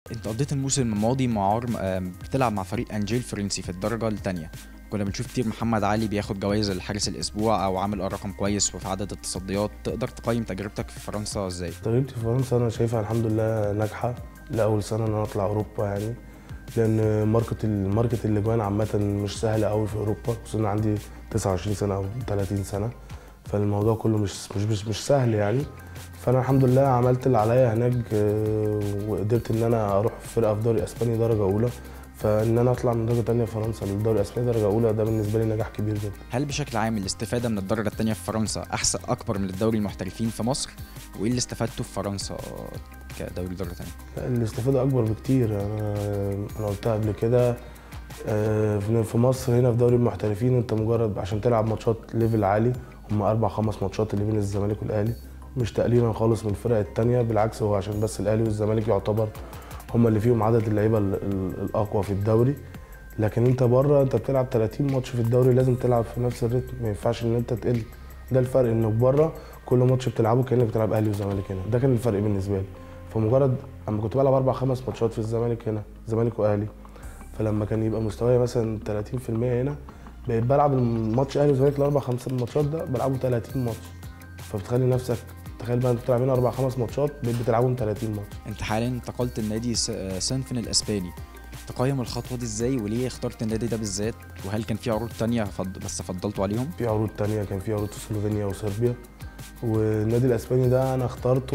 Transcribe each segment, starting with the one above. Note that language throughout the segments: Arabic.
انت قضيت الموسم الماضي مع بتلعب مع فريق انجيل الفرنسي في الدرجه الثانيه. كنا بنشوف كتير محمد علي بياخد جوائز الحارس الاسبوع او عامل رقم كويس وفي عدد التصديات. تقدر تقيم تجربتك في فرنسا ازاي؟ تجربتي في فرنسا انا شايفها الحمد لله ناجحه لاول سنه ان انا اطلع اوروبا يعني. لان ماركت الاجوان عامه مش سهل قوي في اوروبا، خصوصا إن عندي 29 سنه او 30 سنه، فالموضوع كله مش سهل يعني. فانا الحمد لله عملت اللي عليا هناك، وقدرت ان انا اروح في فرقه في دوري اسباني درجه اولى. فان انا اطلع من درجه ثانيه في فرنسا للدوري الاسباني درجه اولى ده بالنسبه لي نجاح كبير جدا. هل بشكل عام الاستفاده من الدرجه الثانيه في فرنسا احسن اكبر من الدوري المحترفين في مصر؟ وايه اللي استفدته في فرنسا كدوري درجه ثانيه؟ الاستفاده اكبر بكتير. انا قلتها قبل كده. في مصر هنا في دوري المحترفين انت مجرد عشان تلعب ماتشات ليفل عالي، هم 4-5 ماتشات اللي بين الزمالك والاهلي، مش تقليلا خالص من الفرق التانية، بالعكس هو عشان بس الاهلي والزمالك يعتبر هم اللي فيهم عدد اللعيبه الاقوى في الدوري. لكن انت بره انت بتلعب 30 ماتش في الدوري، لازم تلعب في نفس الريتم، ما ينفعش ان انت تقل. ده الفرق، انك بره كل ماتش بتلعبه كانك بتلعب اهلي وزمالك هنا، ده كان الفرق بالنسبه لي. فمجرد اما كنت بلعب 4-5 ماتشات في الزمالك هنا، زمالك واهلي، فلما كان يبقى مستواي مثلا 30% هنا، بقيت بلعب الماتش اهلي وزمالك ال4-5 ماتشات ده بلعبه 30 ماتش. فبتخلي نفسك، تخيل بقى انت بتلعب هنا 4-5 ماتشات بقيت بتلعبهم 30 ماتش. انت حاليا انتقلت النادي سانفن الاسباني. تقيم الخطوه دي ازاي وليه اخترت النادي ده بالذات؟ وهل كان في عروض تانية بس فضلتوا عليهم؟ في عروض تانية، كان في عروض في سلوفينيا وصربيا. والنادي الاسباني ده انا اخترته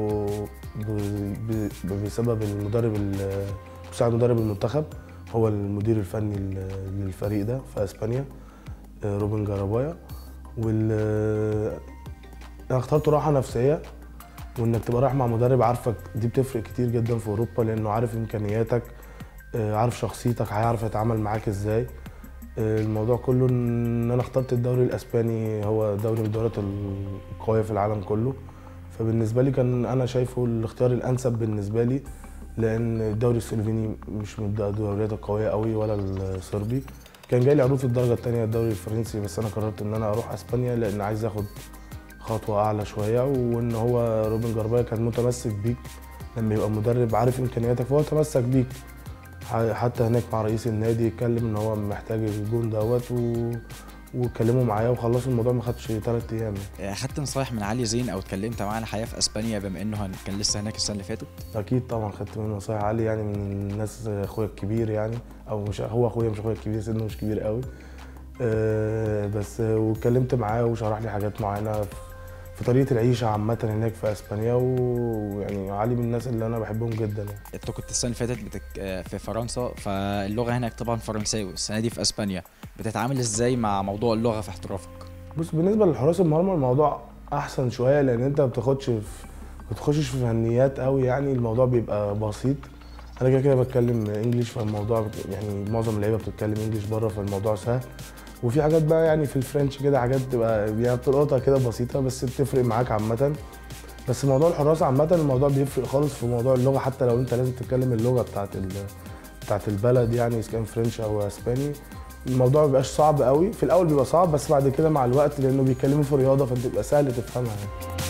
بسبب مساعد مدرب المنتخب، هو المدير الفني للفريق ده في اسبانيا، روبن جارابايا. انا اخترته راحه نفسيه، وانك تبقى رايح مع مدرب عارفك، دي بتفرق كتير جدا في اوروبا، لانه عارف امكانياتك، عارف شخصيتك، هيعرف يتعامل معاك ازاي. الموضوع كله ان انا اخترت الدوري الاسباني، هو دوري من الدوريات القويه في العالم كله. فبالنسبه لي كان انا شايفه الاختيار الانسب بالنسبه لي، لان الدوري السلوفيني مش من الدوريات القويه قوي ولا الصربي. كان جاي لي عروض في الدرجه الثانيه الدوري الفرنسي، بس انا قررت ان انا اروح اسبانيا لان عايز اخد خطوه اعلى شويه. وان هو روبن جاربايا كان متمسك بيك، لما يبقى مدرب عارف امكانياتك فهو تمسك بيك. حتى هناك مع رئيس النادي اتكلم ان هو محتاج الجون دوت واتكلموا معايا وخلصوا الموضوع، ما خدش 3 ايام. خدت نصايح من علي زين او اتكلمت معاه عن الحياه في اسبانيا بما انه كان لسه هناك السنه اللي فاتت؟ اكيد طبعا خدت منه نصايح علي، يعني من الناس، اخويا الكبير يعني، او مش هو اخويا، مش اخويا الكبير، سنه مش كبير قوي. بس واتكلمت معاه وشرح لي حاجات معينه في طريقه العيشه عامه هناك في اسبانيا. ويعني علي من الناس اللي انا بحبهم جدا يعني. انت كنت السنه اللي فاتت في فرنسا، فاللغه هناك طبعا فرنساوي. السنه دي في اسبانيا بتتعامل ازاي مع موضوع اللغه في احترافك؟ بص، بالنسبه لحراس المرمى الموضوع احسن شويه، لان انت ما بتخشش في فنيات قوي يعني، الموضوع بيبقى بسيط. انا كده كده بتكلم انجليش، فالموضوع يعني معظم اللعيبه بتتكلم انجليش بره، فالموضوع سهل. وفي حاجات بقى يعني في الفرنش كده، حاجات بتبقى يعني بتلقطها كده بسيطه، بس بتفرق معاك عامه. بس موضوع الحراسه عامه الموضوع بيفرق خالص في موضوع اللغه، حتى لو انت لازم تتكلم اللغه بتاعت البلد يعني، اذا كان فرنش او اسباني. الموضوع ما بيبقاش صعب قوي، في الاول بيبقى صعب، بس بعد كده مع الوقت لانه بيتكلموا في رياضه فبتبقى سهل تفهمها يعني.